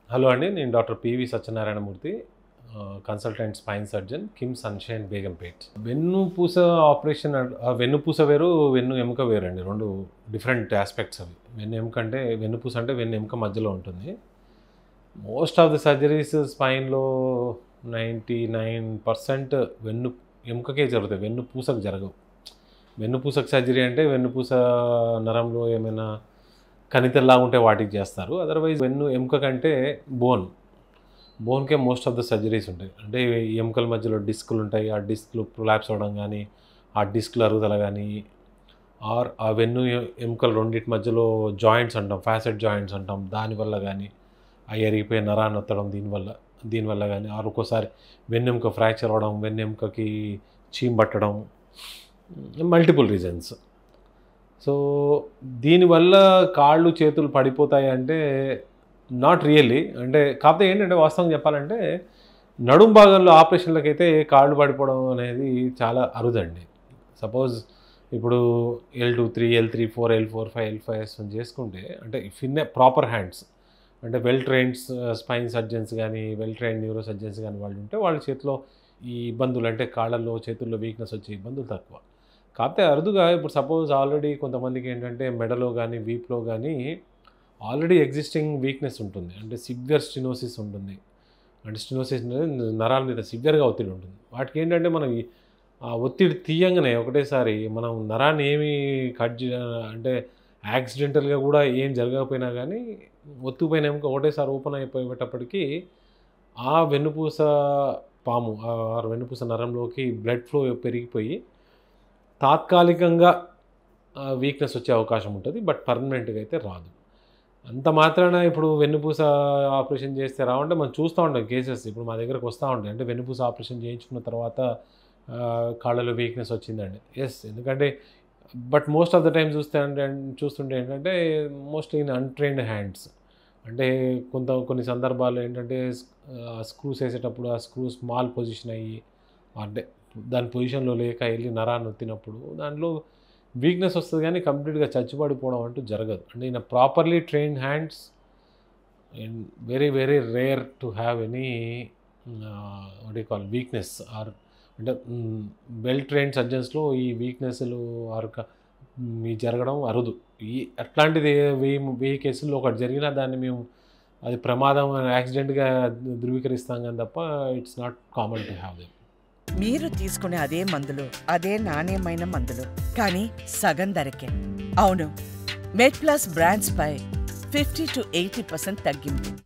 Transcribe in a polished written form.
Hello అండి. నేను doctor PV Satyanarayanamurthy, consultant spine surgeon, KIMS sunshine Begumpet. వెన్నుపూస ఆపరేషన్ వెన్నుపూస వేరు, వెన్ను ఎముక వేరండి. 2 డిఫరెంట్ యాస్పెక్ట్స్ అవి. వెన్నెముక అంటే వెన్నుపూస అంటే వెన్నెముక మధ్యలో ఉంటుంది. మోస్ట్ ఆఫ్ ది సర్జరీస్ స్పైన్‌లో 99% ఎముకకే జరుగుతాయి. వెన్నుపూసకు జరగవు. వెన్నుపూసకు సర్జరీ అంటే వెన్నుపూస నరంలో ఏమైనా కణితుల్లాగా ఉంటే వాటికి చేస్తారు. అదర్వైజ్ వెన్ను ఎముక కంటే బోన్‌కే మోస్ట్ ఆఫ్ ద సర్జరీస్ ఉంటాయి. అంటే ఈ ఎముకల మధ్యలో డిస్కులు ఉంటాయి. ఆ డిస్కులు ప్రొలాప్స్ అవ్వడం గానీ, ఆ డిస్కుల అరుగుదల గానీ, ఆర్ ఆ వెన్ను ఎముకలు రెండిటి మధ్యలో జాయింట్స్ అంటాం, ఫాసెట్ జాయింట్స్ అంటాం. దానివల్ల గానీ, ఆ ఎరిగిపోయే నరాన్ని ఒత్తడం దీనివల్ల గానీ, ఆర్ ఒక్కోసారి వెన్నెముక ఫ్రాక్చర్ అవ్వడం, వెన్నెముకకి చీమ్ పట్టడం, మల్టిపుల్ రీజన్స్. సో, దీనివల్ల కాళ్ళు, చేతులు పడిపోతాయి అంటే నాట్ రియల్లీ. అంటే కాకపోతే ఏంటంటే వాస్తవంగా చెప్పాలంటే నడుము భాగంలో ఆపరేషన్లకైతే కాళ్ళు పడిపోవడం అనేది చాలా అరుదండి. సపోజ్ ఇప్పుడు L2, 3, L3, 4, L4, 5, L5 చేసుకుంటే అంటే if in a proper hands అంటే వెల్ ట్రైన్డ్ స్పైన్ సర్జన్స్ కానీ, వెల్ ట్రైన్డ్ న్యూరో సర్జన్స్ కానీ వాళ్ళు ఉంటే వాళ్ళ చేతిలో ఈ ఇబ్బందులు అంటే కాళ్ళల్లో, చేతుల్లో వీక్నెస్ వచ్చే ఇబ్బందులు తక్కువ. కాకపోతే అరుదుగా ఇప్పుడు సపోజ్ ఆల్రెడీ కొంతమందికి ఏంటంటే మెడలో కానీ, వీపులో కానీ ఆల్రెడీ ఎగ్జిస్టింగ్ వీక్నెస్ ఉంటుంది. అంటే సివియర్ స్టెనోసిస్ ఉంటుంది. అంటే స్టెనోసిస్ అనేది నరాల మీద సివియర్‌గా ఒత్తిడి ఉంటుంది. వాటికి ఏంటంటే మనం ఆ ఒత్తిడి తీయంగానే ఒకటేసారి మనం నరాన్ని ఏమి అంటే యాక్సిడెంటల్‌గా కూడా ఏం జరగకపోయినా కానీ ఒత్తుకుపోయిన ఎముక ఒకటేసారి ఓపెన్ అయిపోయేటప్పటికి ఆ వెన్నుపూస పాము వెన్నుపూస నరంలోకి బ్లడ్ ఫ్లో పెరిగిపోయి తాత్కాలికంగా వీక్నెస్ వచ్చే అవకాశం ఉంటుంది. బట్ పర్మనెంట్‌గా అయితే రాదు. అంత మాత్రాన ఇప్పుడు వెన్నుపూస ఆపరేషన్ చేస్తే రావంటే మనం చూస్తూ ఉంటాం కేసెస్. ఇప్పుడు మా దగ్గరకు వస్తూ ఉంటాయి. అంటే వెన్నుపూస ఆపరేషన్ చేయించుకున్న తర్వాత కాళ్ళలో వీక్నెస్ వచ్చిందండి. యెస్. ఎందుకంటే but most of the time చూస్తుంటే ఏంటంటే మోస్ట్‌లీ ఇన్ అన్‌ట్రైన్డ్ హ్యాండ్స్. అంటే కొన్ని సందర్భాల్లో ఏంటంటే స్క్రూస్ వేసేటప్పుడు ఆ స్క్రూ స్మాల్ పొజిషన్ అయ్యి అంటే దాని పొజిషన్‌లో లేక ఎళ్లి నరాన్ని ఒత్తినప్పుడు దాంట్లో వీక్నెస్ వస్తది గానీ కంప్లీట్‌గా చచ్చుబడిపోవడం అంటూ జరగదు. అంటే in properly trained hands and very very rare to have any what you call weakness or అంటే వెల్ ట్రైన్డ్ సర్జన్స్‌లో ఈ వీక్నెస్‌లు ఆర్ ఈ జరగడం అరుదు. అట్లాంటిది 1000 కేసుల్లో ఒకటి జరిగినా దాన్ని మేము అది ప్రమాదం యాక్సిడెంట్‌గా ధృవీకరిస్తాం గానీ తప్ప it's not common to have them. మీరు తీసుకునే అదే మందులు, అదే నాణ్యమైన మందులు, కానీ సగం ధరకే. అవును, మెడ్ ప్లస్ బ్రాండ్స్ పై 50 to 80% తగ్గింపు.